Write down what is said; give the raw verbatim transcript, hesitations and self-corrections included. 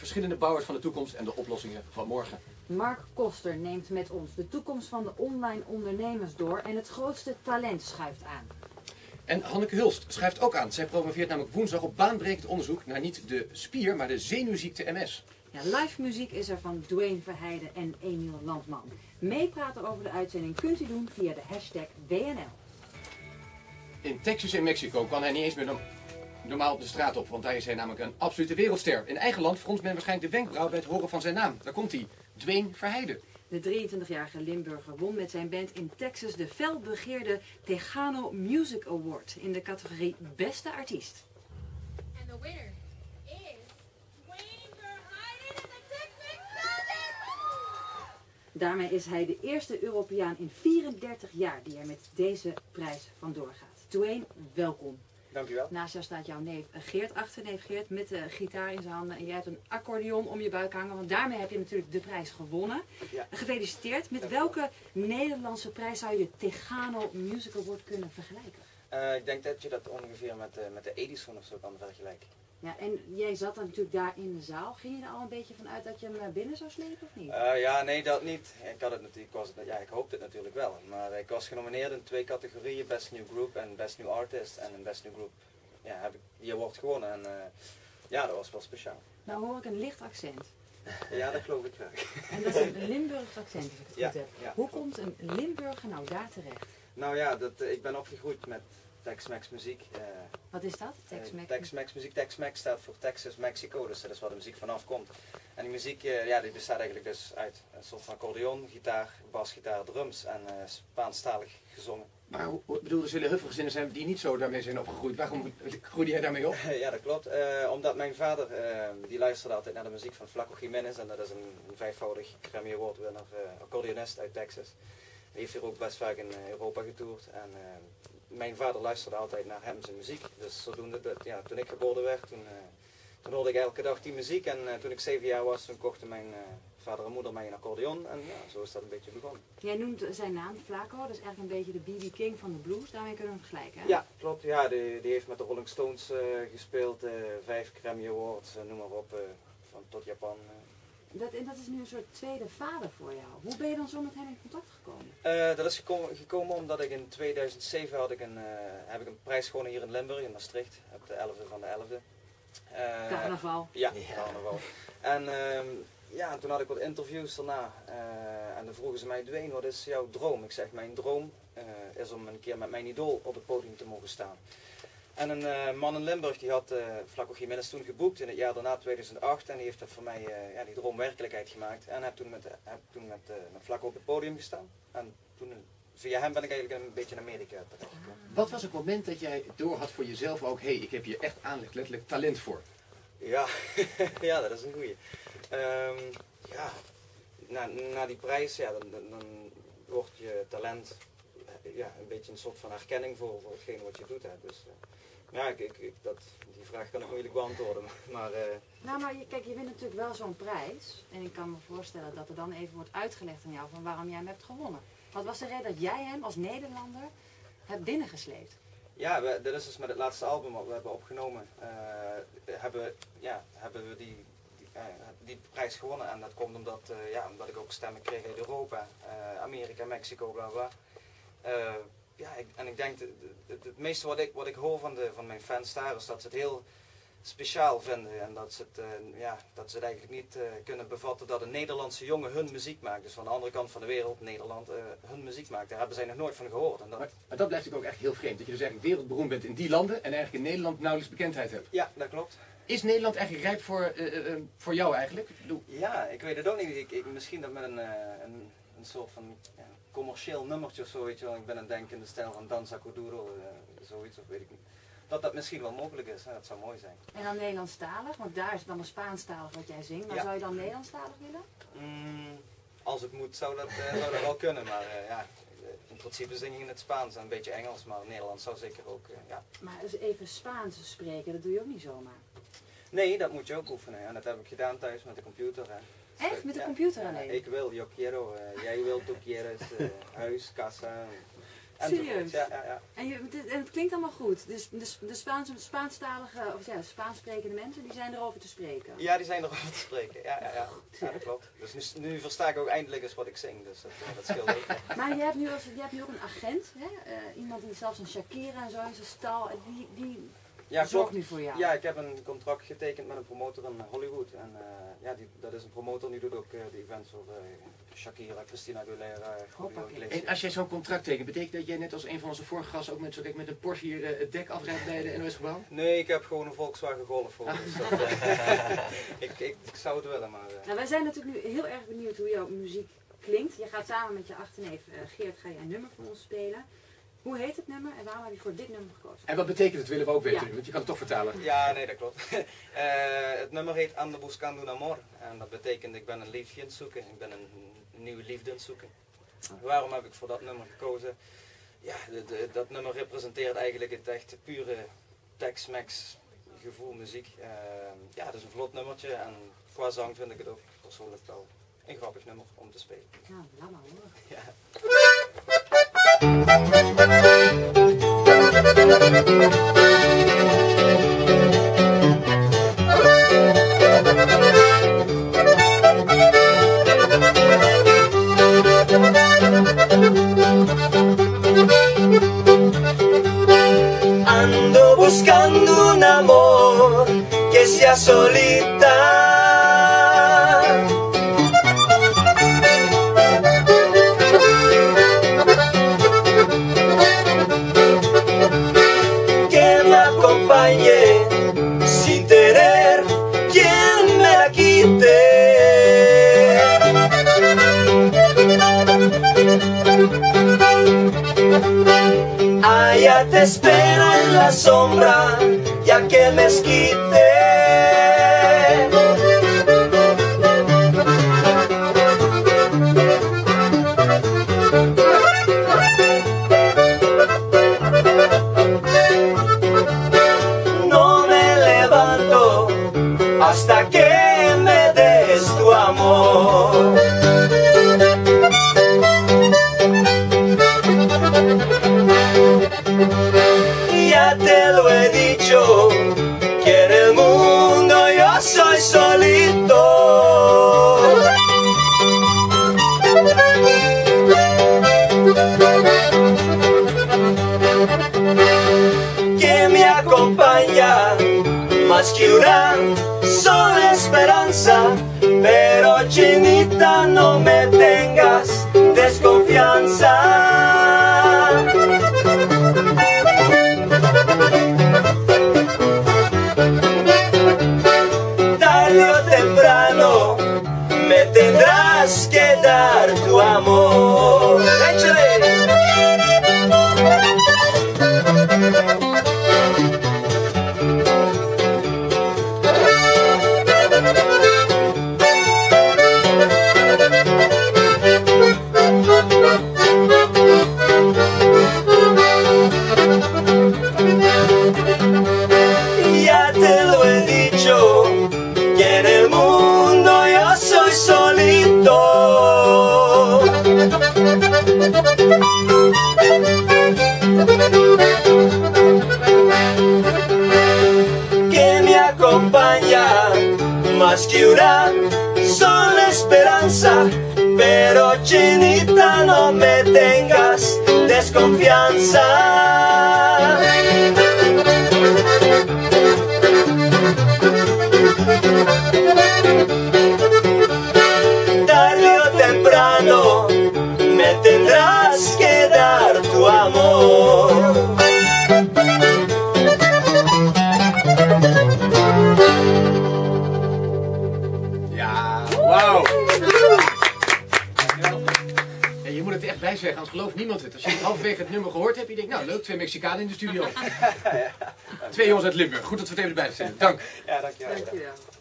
verschillende bouwers van de toekomst en de oplossingen van morgen. Mark Koster neemt met ons de toekomst van de online ondernemers door en het grootste talent schuift aan. En Hanneke Hulst schuift ook aan. Zij promoveert namelijk woensdag op baanbrekend onderzoek naar niet de spier, maar de zenuwziekte M S. Ja, live muziek is er van Dwayne Verheijden en Emiel Landman. Meepraten over de uitzending kunt u doen via de hashtag W N L. In Texas en Mexico kan hij niet eens meer normaal op de straat op, want daar is hij namelijk een absolute wereldster. In eigen land fronst men waarschijnlijk de wenkbrauw bij het horen van zijn naam. Daar komt hij, Dwayne Verheijden. De drieëntwintigjarige Limburger won met zijn band in Texas de felbegeerde Tejano Music Award in de categorie Beste Artiest. And the winner is Dwayne Verheijden in the Texas Building! Daarmee is hij de eerste Europeaan in vierendertig jaar die er met deze prijs vandoor gaat. Dwayne, welkom. Dankjewel. Naast jou staat jouw neef Geert achter, neef Geert, met de gitaar in zijn handen. En jij hebt een accordeon om je buik hangen, want daarmee heb je natuurlijk de prijs gewonnen. Ja. Gefeliciteerd. Met welke Nederlandse prijs zou je de Tejano Music Award kunnen vergelijken? Uh, ik denk dat je dat ongeveer met, uh, met de Edison of zo kan vergelijken. Ja, en jij zat dan natuurlijk daar in de zaal. Ging je er al een beetje van uit dat je hem binnen zou slepen of niet? Uh, ja, nee, dat niet. Ik, had het natuurlijk, ik, was het, ja, ik hoopte het natuurlijk wel. Maar ik was genomineerd in twee categorieën, Best New Group en Best New Artist. En in Best New Group ja, heb ik die award gewonnen. En uh, ja, dat was wel speciaal. Nou hoor ik een licht accent. Ja, dat geloof ik graag. En dat is een Limburgs accent, als ik het Ja, goed heb. ja. Hoe komt een Limburger nou daar terecht? Nou ja, dat, uh, ik ben opgegroeid met Tex-Mex muziek. Uh, Wat is dat? Uh, Tex-Mex? Tex-Mex muziek. Tex-Mex staat voor Texas, Mexico, dus dat is waar de muziek vanaf komt. En die muziek uh, ja, die bestaat eigenlijk dus uit een soort van accordeon, gitaar, basgitaar, drums en uh, Spaanstalig gezongen. Maar hoe, hoe- bedoel, er zullen heel veel gezinnen zijn die niet zo daarmee zijn opgegroeid. Waarom groeide jij daarmee op? Ja, dat klopt. Uh, omdat mijn vader, uh, die luisterde altijd naar de muziek van Flaco Jiménez en dat is een, een vijfvoudig Grammy Award winnaar, uh, accordeonist uit Texas. Die heeft hier ook best vaak in uh, Europa getoerd en uh, mijn vader luisterde altijd naar hem zijn muziek. Dus zodoende, dat, ja, toen ik geboren werd, toen, uh, toen hoorde ik elke dag die muziek en uh, toen ik zeven jaar was, toen kochten mijn uh, vader en moeder mij een accordeon en ja, zo is dat een beetje begonnen. Jij noemt zijn naam Flaco, dat is eigenlijk een beetje de B B King van de blues, daarmee kunnen we hem vergelijken, hè? Ja, klopt. Ja, die, die heeft met de Rolling Stones uh, gespeeld, uh, vijf Grammy Awards, uh, noem maar op, uh, van tot Japan. Uh. Dat, en dat is nu een soort tweede vader voor jou. Hoe ben je dan zo met hem in contact gekomen? Uh, dat is gekomen, gekomen omdat ik in tweeduizend zeven had ik een, uh, heb ik een prijs gewonnen hier in Limburg, in Maastricht, op de elfde van de elfde. Uh, Carnaval. Ja, carnaval. En uh, ja, en toen had ik wat interviews daarna uh, en dan vroegen ze mij, Dwayne, wat is jouw droom? Ik zeg, mijn droom uh, is om een keer met mijn idool op het podium te mogen staan. En een uh, man in Limburg die had uh, Flaco Jiménez toen geboekt in het jaar daarna, tweeduizend acht, en die heeft dat voor mij uh, ja, die droom werkelijkheid gemaakt. En heb toen met, uh, heb toen met, uh, met Flaco op het podium gestaan. En toen, uh, via hem ben ik eigenlijk een beetje in Amerika terechtgekomen. Wat was het moment dat jij door had voor jezelf ook, hé, hey, ik heb hier echt aanleg, letterlijk talent voor? Ja, ja, dat is een goeie. Um, ja, na, na die prijs, ja, dan, dan, dan wordt je talent ja, een beetje een soort van herkenning voor, voor hetgeen wat je doet. Hè. Dus uh, ja, ik, ik, ik, dat, die vraag kan ik moeilijk beantwoorden. Maar, uh, Nou, maar je, kijk, je wint natuurlijk wel zo'n prijs. En ik kan me voorstellen dat er dan even wordt uitgelegd aan jou van waarom jij hem hebt gewonnen. Wat was de reden dat jij hem als Nederlander hebt binnengesleept? ja, we, dat is dus met het laatste album wat we hebben opgenomen, uh, hebben, ja, hebben we die, die, uh, die prijs gewonnen. En dat komt omdat, uh, ja, omdat ik ook stemmen kreeg uit Europa, uh, Amerika, Mexico, bla bla. Uh, ja, ik, en ik denk, het, het, het meeste wat ik, wat ik hoor van, de, van mijn fans daar is dat ze het heel speciaal vinden. En dat ze het, uh, ja, dat ze het eigenlijk niet uh, kunnen bevatten dat een Nederlandse jongen hun muziek maakt. Dus van de andere kant van de wereld, Nederland, uh, hun muziek maakt. Daar hebben zij nog nooit van gehoord. En dat... Maar, maar dat blijft natuurlijk ook echt heel vreemd. Dat je dus eigenlijk wereldberoemd bent in die landen en eigenlijk in Nederland nauwelijks bekendheid hebt. Ja, dat klopt. Is Nederland eigenlijk rijp voor, uh, uh, voor jou eigenlijk? Ik bedoel, Ja, ik weet het ook niet. Ik, ik, misschien dat met een, uh, een, een soort van ja, commercieel nummertje of zo, weet je wel. Ik ben aan het denken in de stijl van Danza Kuduro, uh, zoiets, of weet ik niet. Dat dat misschien wel mogelijk is, hè? Dat zou mooi zijn. En dan Nederlandstalig, want daar is het dan een Spaanstalig wat jij zingt. Maar Ja. zou je dan Nederlandstalig willen? Mm, als het moet zou dat, uh, zou dat wel kunnen, maar uh, ja, in principe zing ik in het Spaans en een beetje Engels, maar Nederlands zou zeker ook, uh, ja. Maar dus even Spaans spreken, dat doe je ook niet zomaar. Nee, dat moet je ook oefenen en dat heb ik gedaan thuis met de computer. Hè. Echt? Met de Ja, computer ja, alleen? ik wil, yo quiero, uh, jij wilt, tú quieres, uh, huis, kassa. Serieus? Ja, ja, ja. En, je, het, en het klinkt allemaal goed. Dus de, de Spaans, Spaanstalige, of ja, Spaans sprekende mensen, die zijn erover te spreken. Ja, die zijn erover te spreken. Ja, ja, ja. Ja, dat klopt. Dus nu, nu versta ik ook eindelijk eens wat ik zing, dus dat, dat scheelt ook. Maar je hebt nu, als, je hebt nu ook een agent, hè? Uh, iemand die zelfs een Shakira en zo in zijn stal, die, die ja, zorgt klopt. nu voor jou. Ja, ik heb een contract getekend met een promotor in Hollywood. En uh, ja, die, dat is een promotor, die doet ook uh, de events voor uh, Shakira, Christina Aguilera, Julio Iglesias. En als jij zo'n contract tekent, betekent dat jij net als een van onze vorige gasten ook met, zo, met een Porsche hier uh, het dek afrijdt bij de N O S-gebouw? Nee, ik heb gewoon een Volkswagen Golf voor. Dus dat, uh, ik, ik, ik zou het willen, maar... Uh... Nou, wij zijn natuurlijk nu heel erg benieuwd hoe jouw muziek klinkt. Je gaat samen met je achterneef uh, Geert ga je een nummer voor ons spelen. Hoe heet het nummer en waarom heb je voor dit nummer gekozen? En wat betekent het, willen we ook weten Ja. nu, want je kan het toch vertalen. Ja, nee, dat klopt. uh, het nummer heet Ando Buscando un Amor. En dat betekent ik ben een liefje aan het zoeken. Ik ben een, een nieuwe liefde aan het zoeken. Waarom heb ik voor dat nummer gekozen? Ja, de, de, dat nummer representeert eigenlijk het echte pure Tex-Mex gevoel muziek. Uh, ja, het is een vlot nummertje en qua zang vind ik het ook persoonlijk wel een grappig nummer om te spelen. Nou, laat maar horen. Ja. Ando buscando un amor que sea solita. Que me acompañe sin tener quien me la quite. Allá te espero en la sombra, ya que me esquite. No me levanto hasta que me des tu amor. Ya te lo he dicho, que en el mundo yo soy solito. Que me acompaña más que una sola esperanza, pero chinita no me tengas desconfianza. Tarde o temprano me tendrás que dar tu amor. ¡Échale! Ya te lo he dicho, que en el mundo yo soy solito. Que me acompaña más que una sola esperanza, pero chinita no me tengas desconfianza. Tarde o temprano me tendrás que dar tu amor. Ja, wauw. Ja, je moet het er echt bij zeggen, anders gelooft niemand het. Als je het halverwege het nummer gehoord hebt, je denkt, nou leuk, twee Mexicanen in de studio. Twee jongens uit Limburg. Goed dat we het even erbij vertellen. Dank. Ja, dankjewel. Dankjewel.